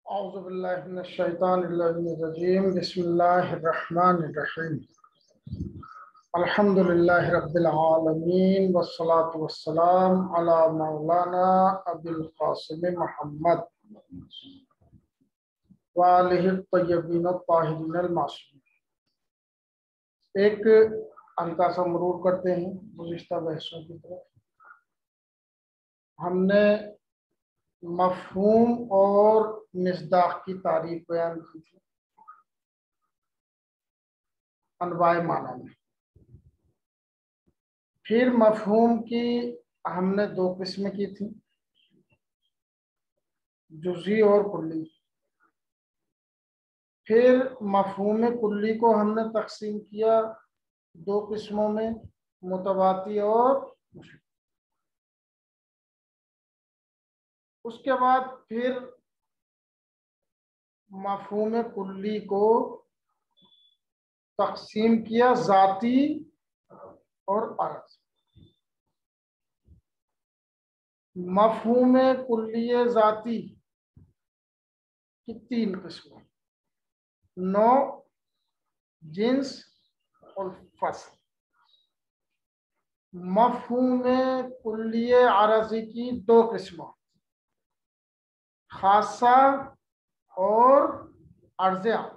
औज़ुबिल्लाहिमिनश्शैतानिर्रजीम बिस्मिल्लाहिर्रहमानिर्रहीम अल्हम्दुलिल्लाहि रब्बिल आलमीन वस्सलातु वस्सलाम अला मौलाना अबुल क़ासिम मुहम्मद व आलिहि तय्यबीन ताहिरीन अल मासूमीन। एक हल्का सा मरूर करते हैं गुज़िश्ता बहसों की तरफ। हमने मफ़हूम और मिस्दाक़ की तारीफ बयान की थी अनवाए माना में। फिर मफ़हूम की हमने दो किस्में की थी, जुज़ी और कुल्ली। फिर मफ़हूम कुल्ली को हमने तकसीम किया दो किस्मों में, मुतवाती और मुशब्बह। उसके बाद फिर मफ़हूम कुल्ली को तकसीम किया ज़ाती और अर्ज़। मफ़हूम कुल्ली ज़ाती की तीन किस्में, नौ, जिन्स और फसल। मफ़हूम कुल्ली अरज़ी की दो किस्में, खासा और अर्ज़े आम।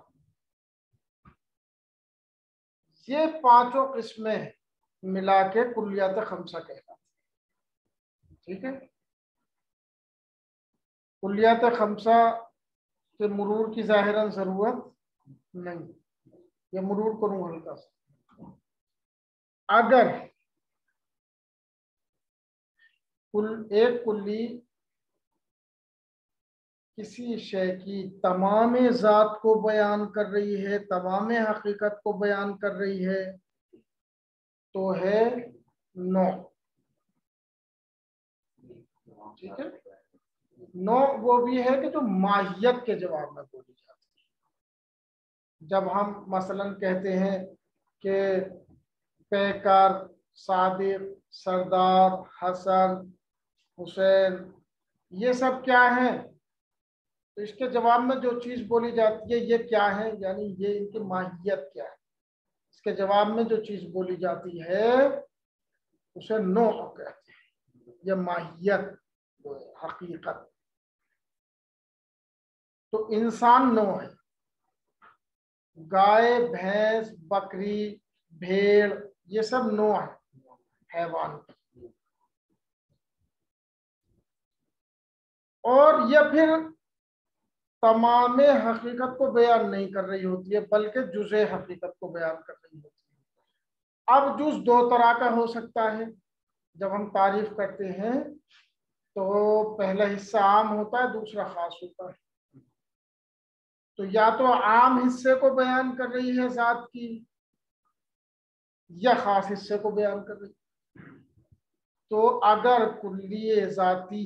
ये पांचों किस्में मिला के कुल्लियात खमसा कहलाती है। ठीक है, कुल्लियात खमसा के मुरूर की ज़ाहिरन ज़रूरत नहीं, ये मुरूर करूँ हल्का सा। अगर एक कुल्ली किसी शय की तमाम ज़ात को बयान कर रही है, तमाम हकीकत को बयान कर रही है, तो है नौ। ठीक है, नौ वो भी है कि जो माहियत के जवाब में बोली जाती है। जब हम मसलन कहते हैं कि पैकर, सादिक, सरदार, हसन, हुसैन, ये सब क्या है, तो इसके जवाब में जो चीज बोली जाती है ये क्या है, यानी ये इनकी माहियत क्या है। इसके जवाब में जो चीज बोली जाती है उसे नो कहते हैं, ये माहियत, हकीकत। तो इंसान नो है, गाय, भैंस, बकरी, भेड़, ये सब नो है हैवान। और यह फिर तमाम हकीकत को बयान नहीं कर रही होती है, बल्कि जुज़े हकीकत को बयान कर रही होती है। अब जुज़ दो तरह का हो सकता है। जब हम तारीफ करते हैं तो पहला हिस्सा आम होता है, दूसरा खास होता है। तो या तो आम हिस्से को बयान कर रही है ज़ात की, या खास हिस्से को बयान कर रही है। तो अगर कुल्ली ज़ाती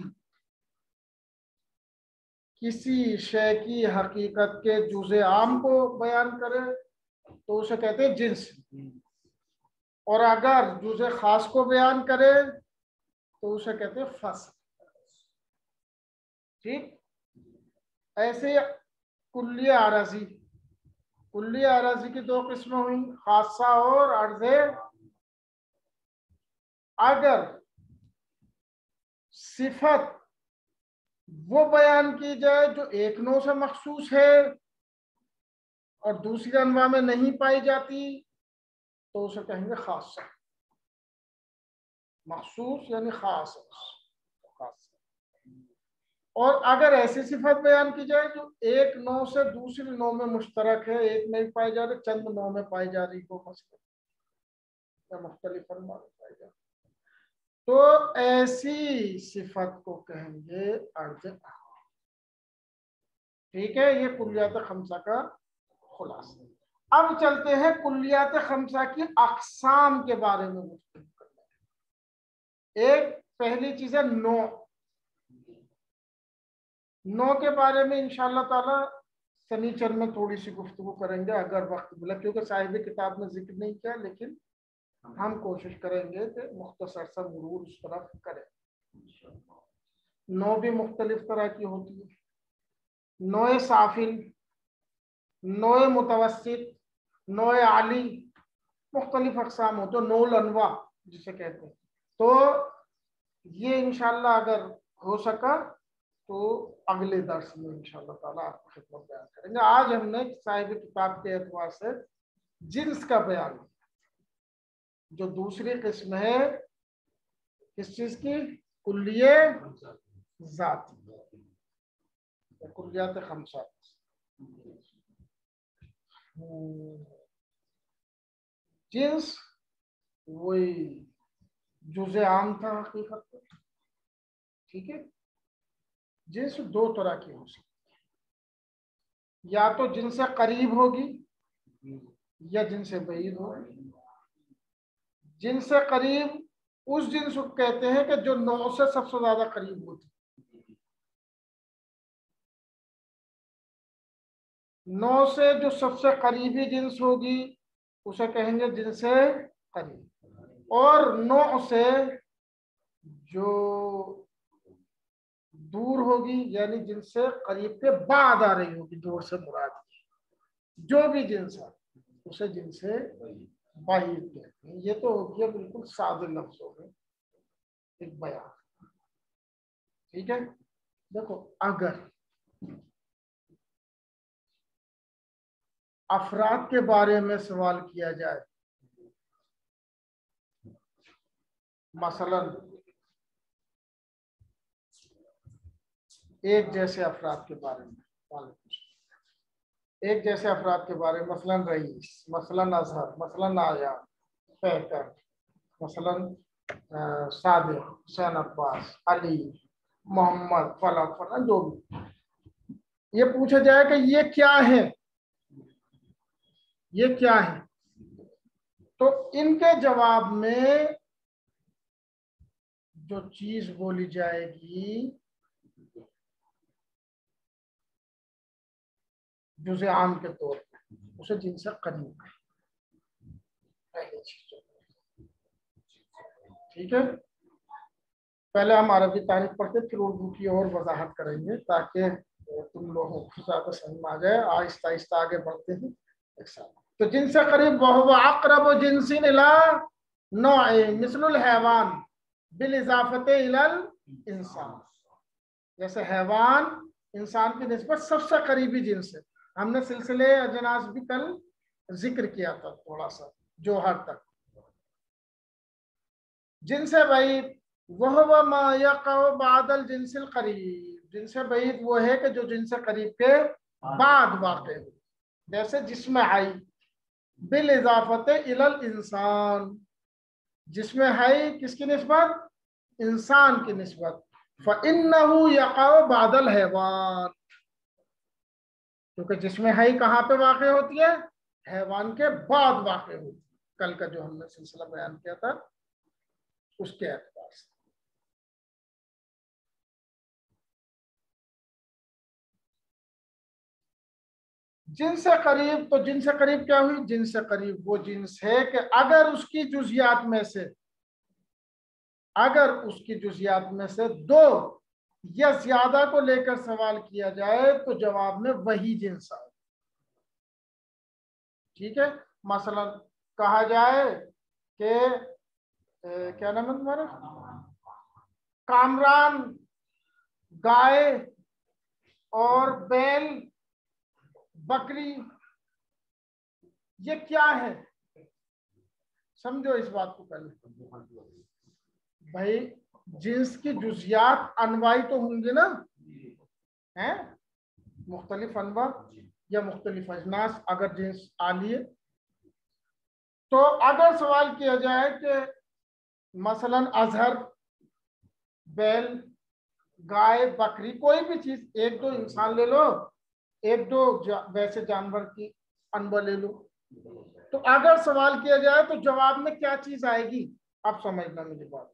किसी शय की हकीकत के जुज़े आम को बयान करे तो उसे कहते हैं जिन्स। और अगर जुज़े खास को बयान करे तो उसे कहते हैं फसल। ठीक, ऐसे कुल्ली आराजी, कुल्ली आराजी की दो किस्में हुई, खासा और अर्ज़े। अगर सिफत वो बयान की जाए जो एक नौ से मखसूस है और दूसरी अनवा में नहीं पाई जाती तो उसे कहेंगे खासा। मखसूस यानी खास, खास। और अगर ऐसी सिफत बयान की जाए जो एक नौ से दूसरी नौ में मुश्तरक है, एक नहीं पाई जा रही, चंद नौ में पाई जा रही हो, मसलन या मुख्तलिफ अनवा में पाई जा रही, तो ऐसी सिफत को कहेंगे अर्ज। ठीक है, ये कुल्लियात खमसा का खुलासा। अब चलते हैं कुल्लियात खमसा की अक़साम के बारे में गुफ्तगू करने। एक पहली चीज है नो। नो के बारे में इंशाअल्लाह ताला सनीचर में थोड़ी सी गुफ्तगू करेंगे अगर वक्त मिला, क्योंकि साहिब किताब ने जिक्र नहीं किया, लेकिन हम कोशिश करेंगे कि मुख्तसर सा मुरूर उस तरफ करें। नो भी मुख्तलिफ तरह की होती है। नोए साफिल, नोए मुतवस्सित, नोए आली, मुख्तलिफ अक़साम हो तो नौल अनवा जिसे कहते हैं। तो ये इंशाल्लाह अगर हो सका तो अगले दर्स में इंशाल्लाह ताला आपको खिदमत बयान करेंगे। आज हमने साहिब किताब के एतबार से जिन्स का बयान, जो दूसरी किस्म है किस चीज की, कुल्लिये जाती, कुल्लियात खमसा। जिन्स वही जुज़े आम था हकीकत में, ठीक है। जिन्स दो तरह की हो सकती है, या तो जिनसे करीब होगी या जिनसे बईद होगी। जिनसे करीब उस जिन्स को कहते हैं कि जो 9 से सबसे ज्यादा करीब होती, 9 से जो सबसे करीबी जिन्स होगी उसे कहेंगे जिनसे करीब, और 9 से जो दूर होगी यानी जिनसे करीब के बाद आ रही होगी, दूर से मुराद जो भी जिन्स है उसे जिनसे बाहिर कहते हैं। ये तो हो गया बिल्कुल सादे लफ्जों में एक बयान, ठीक है। देखो अगर अफराद के बारे में सवाल किया जाए, मसलन एक जैसे अफराद के बारे में, एक जैसे अफराद के बारे में, मसलन रईस, मसलन अजहर, मसलन आया, पैकर, मसलन सादिक, हुसैन अब्बास, अली, मोहम्मद, फला फला, जो भी ये पूछा जाए कि ये क्या है, ये क्या है, तो इनके जवाब में जो चीज बोली जाएगी जुज़े आम के तौर पे उसे जिनसे करीब है, पहली चीज, ठीक है। पहले हम अरबी तारीफ पढ़ते फिर उर्दू की और वजाहत करेंगे ताकि तुम लोगों को ज्यादा समझ में आ जाए। आहिस्ता आहिस्ता आगे बढ़ते हैं एक साथ। तो जिनसे करीब वह अक़रब जिन्सिन इला नौइ मिस्लुल हैवान बिल इज़ाफ़त इलल इंसान, जैसे हैवान इंसान की निस्बत सबसे करीबी जिन्स है। हमने सिलसिले अजनास भी कल जिक्र किया था थोड़ा सा, जोहर तक। जिनसे भाई वह मा यक़अ बादल जिनसिल करीब, जिनसे बैद वो है कि जो जिनसे करीब के बाद वाक़ हो, जैसे जिस्म आई बिल इज़ाफ़त इलल इंसान, जिसमें है किसकी निस्बत, इंसान की निस्बत, फ़इन्नहु यक़अ बादल हैवान, क्योंकि जिसमें है कहाँ पे वाक़ होती है, हैवान के बाद वाक़ होती है। कल का जो हमने सिलसिला बयान किया था उसके एतबार से। जिनसे करीब, तो जिनसे करीब क्या हुई, जिनसे करीब वो जिन्स है कि अगर उसकी जुजियात में से, अगर उसकी जुजियात में से दो या ज्यादा को लेकर सवाल किया जाए तो जवाब में वही जिन्स आए, ठीक है। मसलन कहा जाए कि क्या नाम है तुम्हारा, कामरान गाय और बैल बकरी, ये क्या है, समझो इस बात को पहले भाई। जिन्स की जुजियात अनवाई तो होंगे ना, हैं मुख्तलिफ अनवा या मुख्तलिफ अजनास, अगर जिन्स आली है। तो अगर सवाल किया जाए कि मसलन अजहर, बैल, गाय, बकरी, कोई भी चीज, एक दो इंसान ले लो, एक दो वैसे जानवर की अनवा ले लो, तो अगर सवाल किया जाए तो जवाब में क्या चीज आएगी, अब समझना मेरी बात।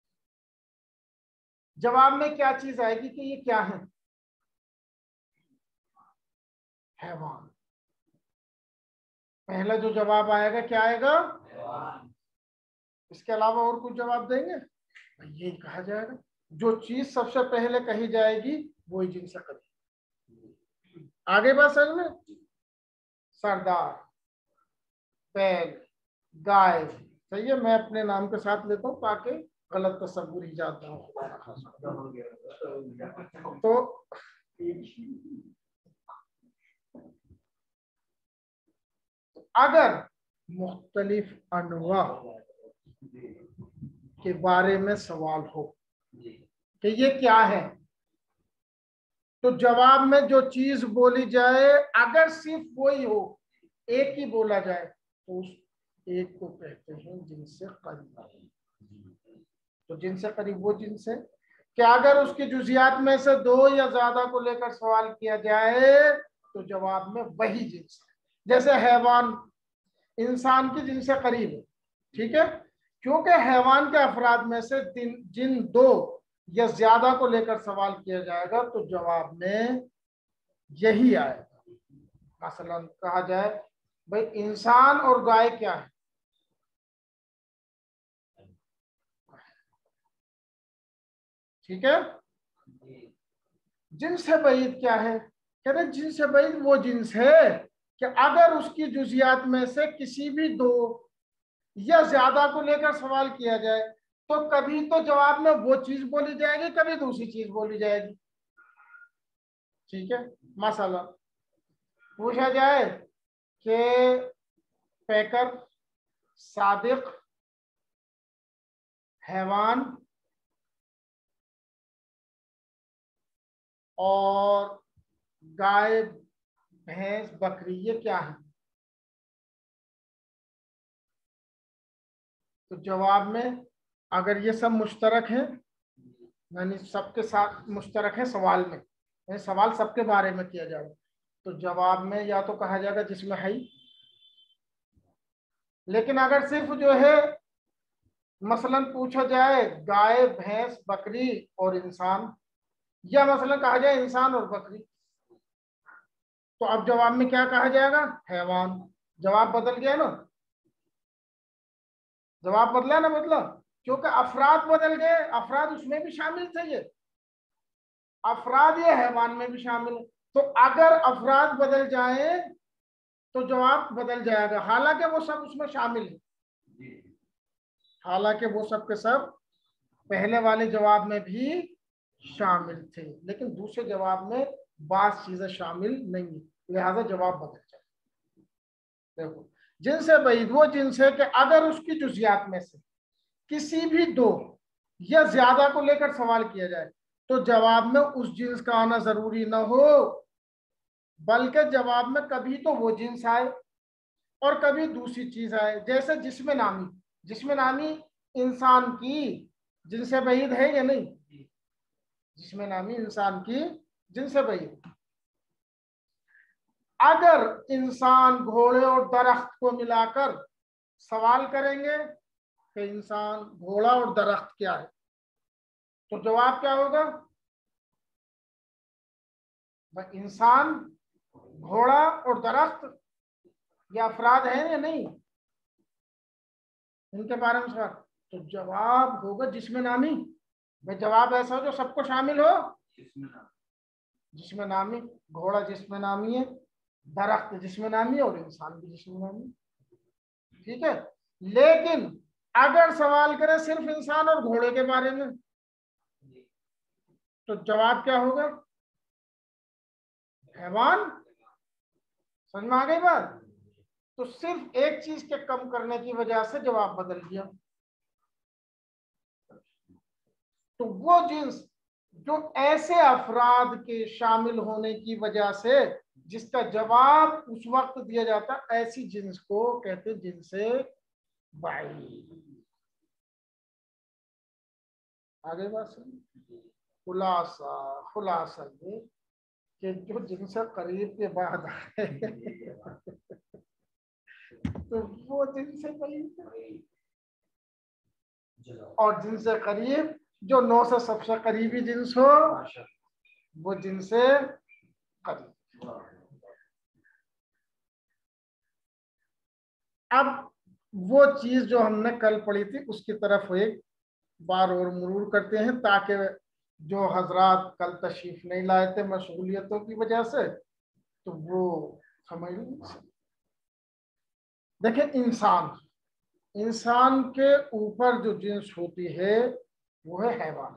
जवाब में क्या चीज आएगी कि ये क्या है, हैवान। पहला जो जवाब आएगा क्या आएगा, इसके अलावा और कुछ जवाब देंगे, यही कहा जाएगा। जो चीज सबसे पहले कही जाएगी वही जिनसे करीब, आगे बात समझ में। सरदार, बैल, गाय, सही है। मैं अपने नाम के साथ लेता हूँ ताकि गलत तस्वुर इजाद ना हो। तो अगर मुख्तलिफ अनवा के बारे में सवाल हो कि ये क्या है, तो जवाब में जो चीज बोली जाए अगर सिर्फ वही हो, एक ही बोला जाए, तो उस एक को कहते हैं जिनसे करीब। तो जिनसे करीब वो जिनस है कि अगर उसकी जुजियात में से दो या ज्यादा को लेकर सवाल किया जाए तो जवाब में वही जिनस है। जैसे हैवान इंसान की जिनसे करीब है, ठीक है, क्योंकि हैवान के अफराद में से जिन दो या ज्यादा को लेकर सवाल किया जाएगा तो जवाब में यही आएगा। मसलन कहा जाए भाई इंसान और गाय क्या है, ठीक है। जिनसे बईद क्या है, कह रहे जिनसे बईद वो जिन्स है कि अगर उसकी जुजियात में से किसी भी दो या ज्यादा को लेकर सवाल किया जाए तो कभी तो जवाब में वो चीज बोली जाएगी, कभी दूसरी चीज बोली जाएगी, ठीक है। मसला पूछा जाए कि पैकर, सादिक, हैवान और गाय, भैंस, बकरी ये क्या है, तो जवाब में अगर ये सब मुश्तरक है, यानी सबके साथ मुश्तरक है सवाल में, यानी सवाल सबके बारे में किया जाएगा, तो जवाब में या तो कहा जाएगा जिसमें है। लेकिन अगर सिर्फ जो है मसलन पूछा जाए गाय, भैंस, बकरी और इंसान, या मसलन कहा जाए इंसान और बकरी, तो अब जवाब में क्या कहा जाएगा, हैवान। जवाब बदल गया ना, जवाब बदला ना, मतलब क्योंकि अफराद बदल गए, अफराद उसमें भी शामिल थे, ये अफराद ये हैवान में भी शामिल है। तो अगर अफराद बदल जाए तो जवाब बदल जाएगा, हालांकि वो सब उसमें शामिल है, हालांकि वो सब के सब पहले वाले जवाब में भी शामिल थे, लेकिन दूसरे जवाब में बात चीजें शामिल नहीं है, लिहाजा जवाब बदल जाए। देखो जिनसे बईद वो जिन्स है कि अगर उसकी जुजियात में से किसी भी दो या ज्यादा को लेकर सवाल किया जाए तो जवाब में उस जिन्स का आना जरूरी ना हो, बल्कि जवाब में कभी तो वो जिन्स आए और कभी दूसरी चीज आए। जैसे जिस्म नामी, जिस्म नामी इंसान की जिनसे बईद है या नहीं, जिस्म नामी इंसान की जिनसे बईद। अगर इंसान, घोड़े और दरख्त को मिलाकर सवाल करेंगे कि इंसान, घोड़ा और दरख्त क्या है, तो जवाब क्या होगा, इंसान, घोड़ा और दरख्त ये अफराद हैं या नहीं, इनके बारे में सवाल, तो जवाब होगा जिस्म नामी। भाई जवाब ऐसा हो जो सबको शामिल हो, जिस्म नामी, घोड़ा जिस्म नामी है, दरख्त जिस्म नामी और इंसान भी जिस्म नामी, ठीक है। लेकिन अगर सवाल करें सिर्फ इंसान और घोड़े के बारे में तो जवाब क्या होगा, हैवान। समझ में आ गई बात। तो सिर्फ एक चीज के कम करने की वजह से जवाब बदल गया। तो वो जिन्स जो ऐसे अफराद के शामिल होने की वजह से जिसका जवाब उस वक्त दिया जाता, ऐसी जिन्स को कहते जिनसे बाई। आगे बात सुन। खुलासा, खुलासा ये कि जो जिनसे करीब के बाद आए तो वो जिनसे करीब, और जिनसे करीब जो 9 से सबसे करीबी जिन्स हो वो जिनसे करीब। अब वो चीज जो हमने कल पढ़ी थी उसकी तरफ एक बार और मुरूर करते हैं ताकि जो हजरात कल तशरीफ नहीं लाए थे मशगूलियतों की वजह से तो वो समझ लीजिए। देखिए इंसान के ऊपर जो जिन्स होती है वो है हैवान।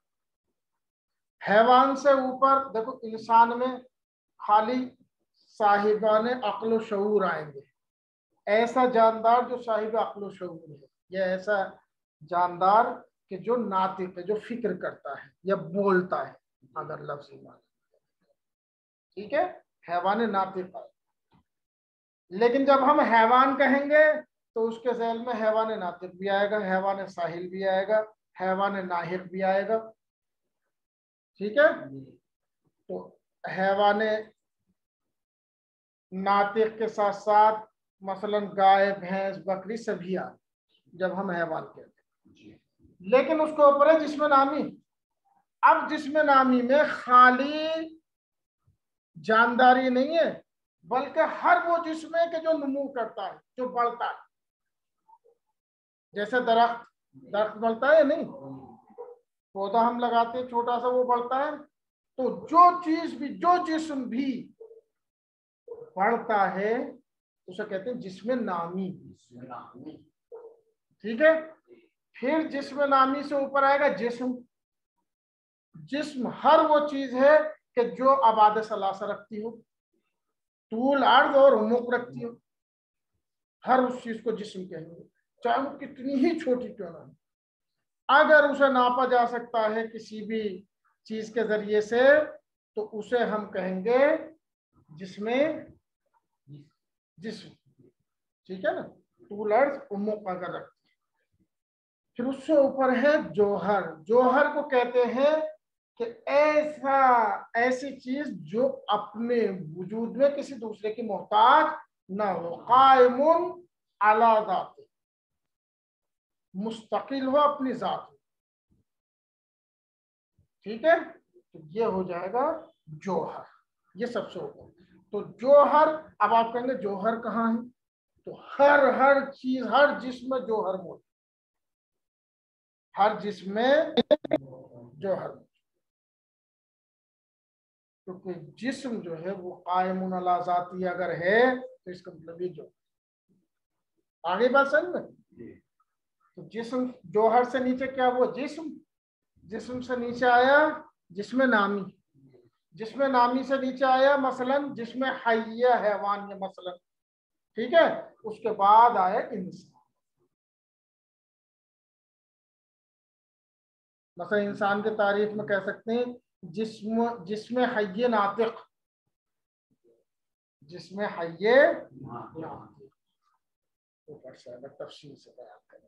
हैवान से ऊपर देखो इंसान में खाली साहिबान अक्ल व शऊर आएंगे। ऐसा जानदार जो साहिब अक्ल व शऊर है, या ऐसा जानदार कि जो नातिक है, जो फिक्र करता है या बोलता है, अगर लफ्ज मान, ठीक है, हैवान नातिक है। लेकिन जब हम हैवान कहेंगे तो उसके ज़हन में हैवान नातिक भी आएगा, हैवान साहिल भी आएगा, हैवान नाहिक भी आएगा, ठीक है। तो हैवान नातिक के साथ साथ मसलन गाय, भैंस, बकरी सभी आ जब हम हैवान कहते हैं। लेकिन उसके ऊपर है जिस्म नामी। अब जिस्म नामी में खाली जानदारी नहीं है, बल्कि हर वो जिस्म है कि जो नमू करता है, जो बढ़ता है। जैसे दरख्त बढ़ता है नहीं, पौधा हम लगाते हैं छोटा सा, वो बढ़ता है। तो जो चीज भी, जो जिस्म भी बढ़ता है उसे कहते हैं जिस्म नामी, ठीक है। फिर जिस्म नामी से ऊपर आएगा जिस्म। जिस्म हर वो चीज है कि जो आबाद सलासा रखती हो, तूल, अर्ज और उमुक रखती हो, हर उस चीज को जिस्म कहेंगे, चाहे वो कितनी ही छोटी क्यों ना हो। अगर उसे नापा जा सकता है किसी भी चीज के जरिए से, तो उसे हम कहेंगे जिसमें जिस्म, ठीक है ना। तूल, अर्ज, उमुक अगर रखती है। फिर उससे ऊपर है जोहर। जोहर को कहते हैं कि ऐसी चीज जो अपने वजूद में किसी दूसरे की मोहताज ना हो, कायमुन अला जात, मुस्तकिल हो अपनी जात, ठीक है। तो ये हो जाएगा जोहर, ये सबसे ऊपर। तो जोहर, अब आप कहेंगे जोहर कहाँ है, तो हर चीज, हर जिस्म में जोहर मौजूद, हर जिस्म में जोहर। क्योंकि जिस्म जो है वो कायमुन अला जाती अगर है, तो इसका मतलब ये जो आगे बात समझ में। तो जिस्म जोहर से नीचे क्या हुआ, जिस्म। जिस्म से नीचे आया जिस्म नामी। जिस्म नामी से नीचे आया मसलन जिस्म हय्या, हैवान या मसलन, ठीक है। उसके बाद आया इंसान। मसलन इंसान की तारीफ में कह सकते हैं जिस्म हय्ये नातिक, जिस्म हय्ये नातिक। ऊपर से अगर तफसील से बयान करें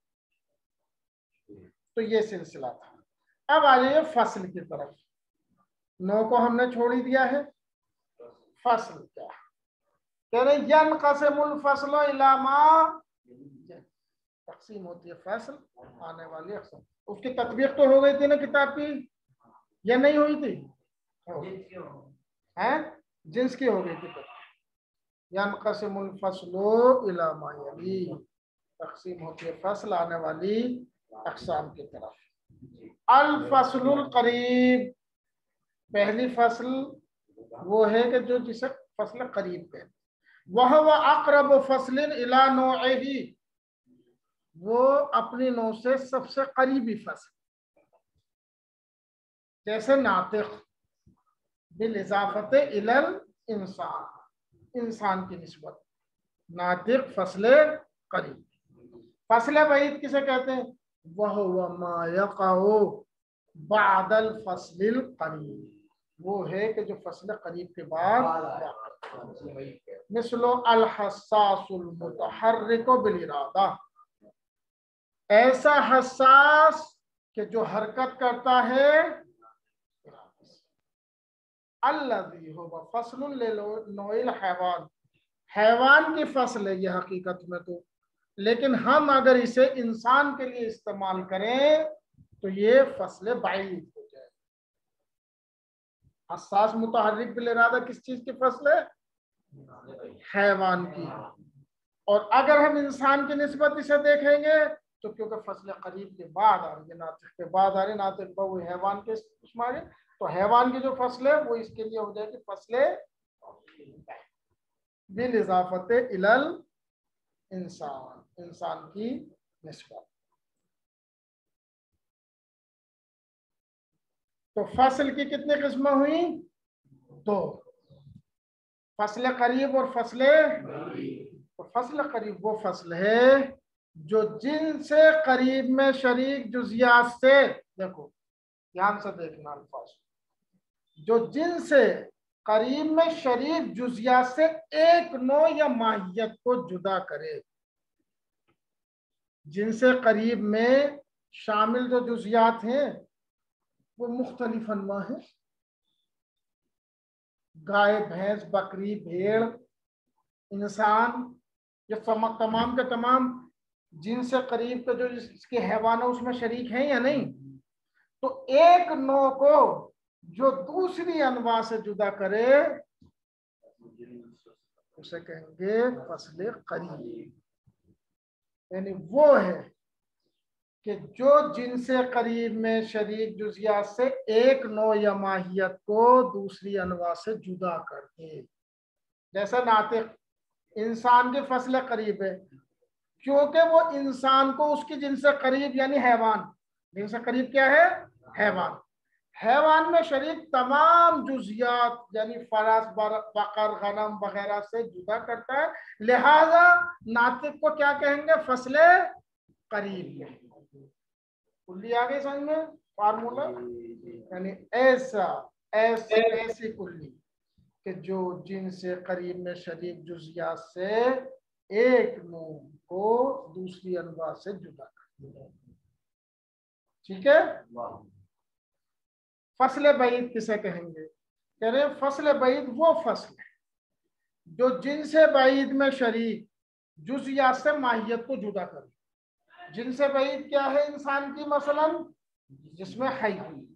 तो ये सिलसिला था। अब आ जाइए फसल की तरफ। नौ को हमने छोड़ ही दिया है। फसल क्या कह रहे, यनक़सिमुल फ़स्लु इला मा, तक़सीम होती है फसल आने वाली अक़साम। उसकी तत्बीक तो हो गई थी ना किताब की, या नहीं हुई थी? हैं, जिन्स की हो गई थी। यनक़सिमुल फ़स्लु इला मा यली, तक़सीम होती है फसल आने वाली अक़साम की तरफ। अल फ़स्लुल क़रीब, पहली फसल वो है कि जो जिसे फसल करीब कहते हैं। वह अक़रब फ़स्लिन इला नौइही, वो अपनी नौ से सबसे करीबी फसल। जैसे नातिक़ बिल इज़ाफ़त इलल इंसान, इंसान की निस्बत नातिक़ फसल करीब। फसल बईद किसे कहते हैं? वह मा यक़अ बअदल फ़स्लिल क़रीब, वो है कि जो फसल करीब के बाद, मिसलो अल हस्सासुल मुतहर्रिकु बिल इरादा, ऐसा हसास कि जो हरकत करता है। अल्लज़ी हुवा फ़स्लुन लिनौइल हैवान, हैवान की फसल है ये हकीकत में तो, लेकिन हम अगर इसे इंसान के लिए इस्तेमाल करें तो ये फसल बाईद हो जाए। हसास मुतहर्रिक बिल इरादा किस चीज की फसल है? हैवान की। और अगर हम इंसान की निस्बत इसे देखेंगे तो क्योंकि फसल करीब के बाद आ रही है, नातिक़ के बाद आ रही है, नातिक़ वो हैवान के उसमें, तो हैवान की जो फसल है वो इसके लिए हो जाएगी फसल बिल इजाफत इलल इंसान, इंसान की निस्बत। तो फसल की कितनी किस्में हुई? दो, फसल करीब और फसल। तो फसल करीब वो फसल है जो जिनसे करीब में शरीक जुजियात से, देखो ध्यान से देखना अल्फाज, जो जिनसे करीब में शरीक जुजियात से एक नौ या माहियत को जुदा करे। जिनसे करीब में शामिल जो जुजियात हैं वो मुख्तलिफ अनवा है। गाय, भैंस, बकरी, भेड़, इंसान, ये तमाम के तमाम जिनसे करीब के जो इसके हैवान है उसमें शरीक हैं या नहीं। तो एक नौ को जो दूसरी अनवा से जुदा करे उसे कहेंगे फसल करीब। यानी वो है कि जो जिनसे करीब में शरीक जुजियात से एक नौ या माहियत को दूसरी अनवा से जुदा कर दे। जैसे नातिक, इंसान की फसल करीब है क्योंकि वो इंसान को उसकी जिनसे करीब यानी हैवान, जिनसे करीब क्या है? हैवान। हैवान में शरीक तमाम जुजियात यानी फरस, बकर, गनम वगैरह से जुदा करता है। लिहाजा नातिक को क्या कहेंगे? फसले करीब। कुल्ली आ गई समझ में? फार्मूला यानी ऐसी कुल्ली कि जो जिनसे करीब में शरीक जुजियात से एक नून को दूसरी अनवा से जुदा करती है। ठीक है। फसल बईद किसे कहेंगे? कह रहे फसल बईद वो फसल है जो जिनसे बईद में शरीक जुजियात से माहियत को जुदा करे। जिनसे बईद क्या है इंसान की? मसलन जिसमें हई,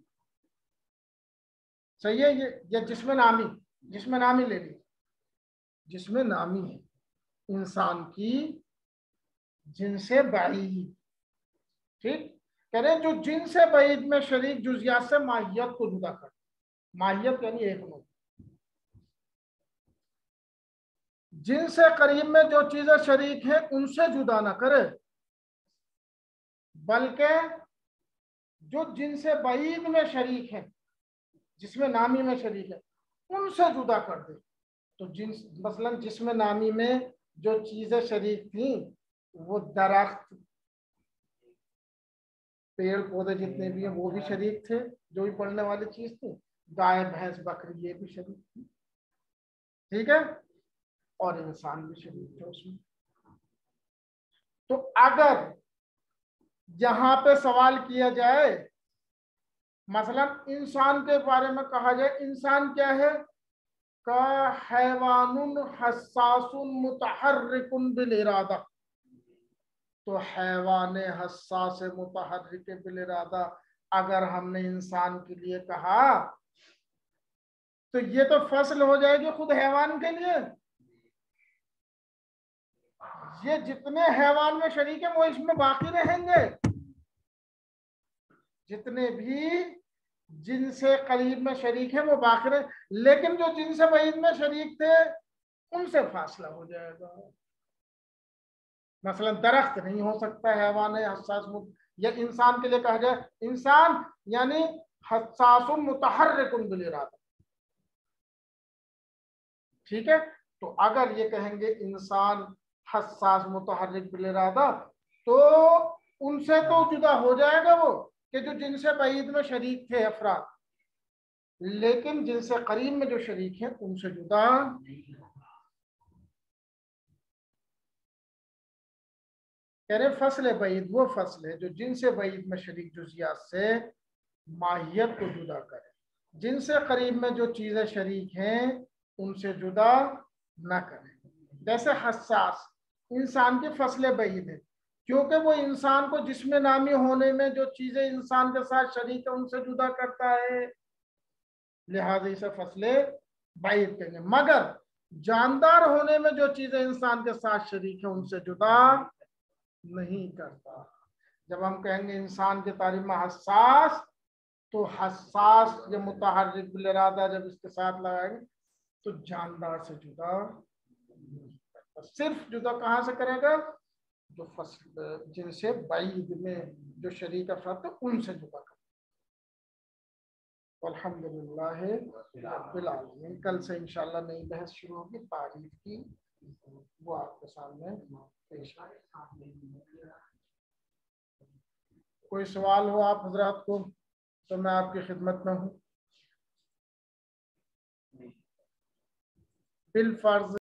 सही है ये, या जिसमें नामी, जिसमें नामी ले ली, जिसमें नामी है इंसान की जिनसे बईद। ठीक, कह रहे जो जिनसे बईद में शरीक जुजियात से माहियत को जुदा कर। माहियत यानी एक नून। जिनसे करीब में जो चीजें शरीक है उनसे जुदा ना करे, बल्कि जो जिनसे बईद में शरीक है, जिसमें नामी में शरीक है, उनसे जुदा कर दे। तो जिन मसलन जिसमें नामी में जो चीजें शरीक थी वो दरख्त, पेड़ पौधे जितने भी हैं वो भी शरीक थे, जो भी पढ़ने वाली चीज थी। गाय, भैंस, बकरी ये भी शरीक थी। ठीक है। और इंसान भी शरीक थे उसमें। तो अगर यहां पे सवाल किया जाए, मसलन इंसान के बारे में कहा जाए, इंसान क्या है? का हैवानुन हस्सासुन मुतहर्रिकुन बिल इरादा। तो हैवान हस्सास मुतहर्रिक बिल इरादा अगर हमने इंसान के लिए कहा तो ये तो फसल हो जाएगी खुद हैवान के लिए। ये जितने हैवान में शरीक है वो इसमें बाकी रहेंगे। जितने भी जिनसे करीब में शरीक है वो बाकी रहे, लेकिन जो जिनसे बईद में शरीक थे उनसे फासला हो जाएगा। मसलन दरख्त नहीं हो सकता हैवान है हस्सास, या इंसान के लिए कहा जाए इंसान यानी हस्सासुन मुतहर्रिकुन बिल इरादा। ठीक है। तो अगर ये कहेंगे इंसान हस्सास मुतहर्रिक बिल इरादा तो उनसे तो जुदा हो जाएगा वो कि जो जिनसे बईद में शरीक थे अफराद, लेकिन जिनसे करीब में जो शरीक है उनसे जुदा नहीं। कह रहे फसल बईद वो फसल है जो जिनसे बईद में शरीक जुजियात से माहियत को जुदा करे। जिनसे करीब में जो चीजें शरीक हैं उनसे जुदा न करें। जैसे हस्सास इंसान की फसल बईद है क्योंकि वो इंसान को जिसमें नामी होने में जो चीजें इंसान के साथ शरीक है उनसे जुदा करता है, लिहाजा इसे फसले बईद कहेंगे। मगर जानदार होने में जो चीजें इंसान के साथ शरीक है उनसे जुदा नहीं करता। जब हम कहेंगे इंसान के तारीफ में हस्सास, तो हस्सास जो मुतहर्रिक बिल इरादा जब इसके साथ लगाएंगे तो जानदार से जुदा सिर्फ जुदा कहाँ से करेगा, जो फसल जिनसे बैद में जो शरीक अफराद थे उनसे जुदा कर। अल्हम्दुलिल्लाह रब्बिल आलमीन। कल से इंशाल्लाह नई बहस शुरू होगी तारीफ की, वो आपके सामने पेश है। कोई सवाल हो आप हजरात को तो मैं आपकी खिदमत में हूँ। बिल फर्ज